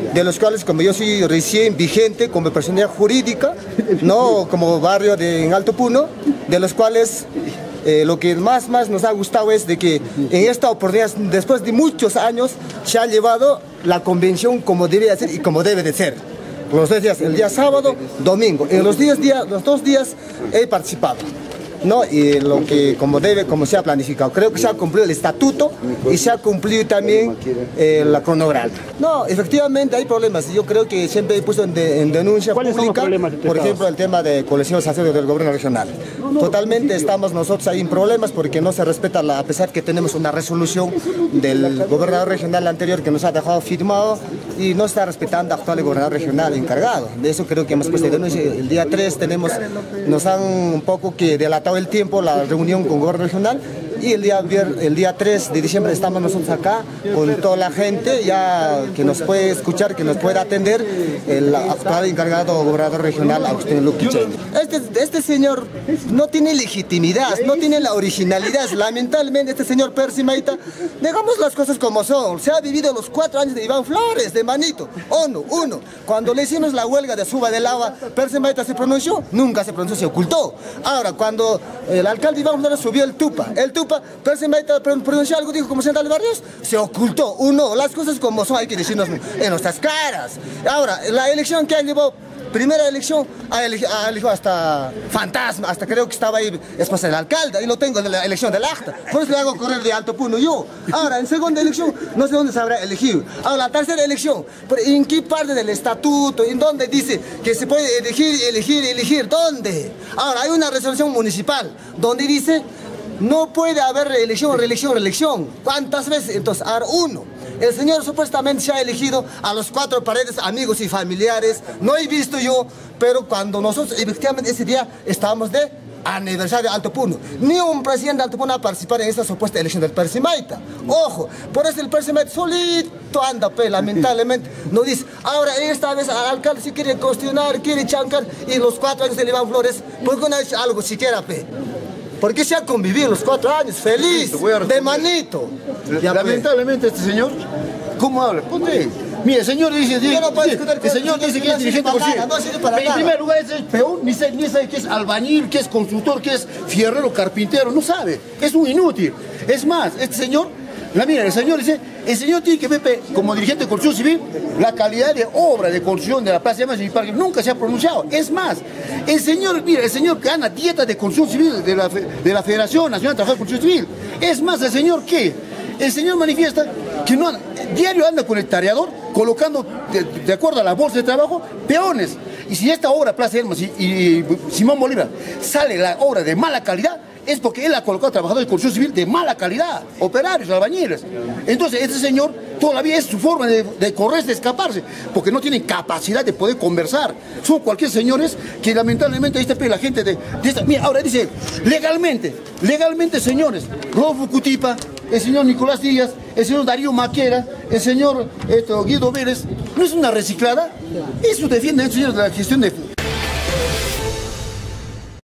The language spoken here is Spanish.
de los cuales, como yo soy recién vigente como personalidad jurídica, no como barrio en Alto Puno, de los cuales lo que más nos ha gustado es de que en esta oportunidad, después de muchos años, se ha llevado la convención como debe ser y como debe de ser. Los 2 días, el día sábado, domingo. En los 2 días he participado, ¿no? Y lo que como se ha planificado. Creo que se ha cumplido el estatuto y se ha cumplido también la cronograma. No, efectivamente hay problemas. Yo creo que siempre he puesto en denuncia pública, por ejemplo, el tema de colecciones sacerdotes del gobierno regional. Totalmente estamos nosotros ahí en problemas porque no se respeta, a pesar que tenemos una resolución del gobernador regional anterior que nos ha dejado firmado y no está respetando al actual gobernador regional encargado. De eso creo que hemos puesto en denuncia. El día 3 nos han un poco que delatado el tiempo la reunión con el gobierno regional y el día 3 de diciembre estamos nosotros acá con toda la gente ya que nos puede escuchar, que nos puede atender el actual encargado gobernador regional Agustín Luquicheño. Este señor no tiene legitimidad, no tiene la originalidad. Lamentablemente este señor Percy Maita, digamos las cosas como son, se ha vivido los 4 años de Iván Flores, de Manito, uno. Cuando le hicimos la huelga de suba del agua, Percy Maita se pronunció, nunca se pronunció, se ocultó. Ahora, cuando el alcalde Iván Flores subió el Tupa, Percy Maita pronunció algo, dijo como central de barrios, se ocultó. Las cosas como son hay que decirnos en nuestras caras. Ahora, la elección que ha llevado, primera elección, ha elegido hasta fantasma, hasta creo que estaba ahí esposa del alcalde, ahí lo tengo en la elección del acta, por eso le hago correr de Alto Puno yo. Ahora, en segunda elección, no sé dónde se habrá elegido. Ahora, la tercera elección, ¿en qué parte del estatuto, en dónde dice que se puede elegir? ¿Dónde? Ahora, hay una resolución municipal donde dice no puede haber reelección. ¿Cuántas veces? Entonces, ahora uno. El señor supuestamente se ha elegido a los 4 paredes, amigos y familiares. No he visto yo, pero cuando nosotros efectivamente ese día estábamos de aniversario de Alto Puno, ni un presidente de Alto Puno ha participado en esta supuesta elección del Percy Maita. Ojo, por eso el Percy Maita solito anda, lamentablemente. No dice, ahora esta vez al alcalde si quiere cuestionar, quiere chancar, y los 4 años de Iván Flores, ¿por qué no ha hecho algo siquiera, Porque se ha convivido los 4 años, feliz, de Manito. Lamentablemente este señor, ¿cómo habla? Ponte. Mira, el señor dice, el señor dice que es dirigente comercial. En primer lugar, es peón, ni sabe qué es albañil, qué es constructor, qué es fierrero, carpintero, no sabe. Es un inútil. Es más, este señor, mira, el señor dice, el señor tiene que ver como dirigente de construcción civil la calidad de obra de construcción de la Plaza de Armas y Parque. Nunca se ha pronunciado. Es más, el señor, mira, el señor gana dieta de construcción civil de la Federación Nacional de Trabajadores de Construcción Civil. Es más, el señor, ¿qué? El señor manifiesta que diario anda con el tareador colocando, de acuerdo a la bolsa de trabajo, peones. Y si esta obra, Plaza de Armas y Simón Bolívar, sale la obra de mala calidad, es porque él ha colocado trabajadores de construcción civil de mala calidad, operarios, albañiles. Entonces, este señor todavía es su forma de correrse, de escaparse, porque no tienen capacidad de poder conversar. Son cualquier señores que lamentablemente ahí está la gente de esta. Mira, ahora dice, legalmente, señores, Rodolfo Cutipa, el señor Nicolás Díaz, el señor Darío Maquera, el señor Guido Vélez, ¿no es una reciclada? Eso defiende el señor de la gestión de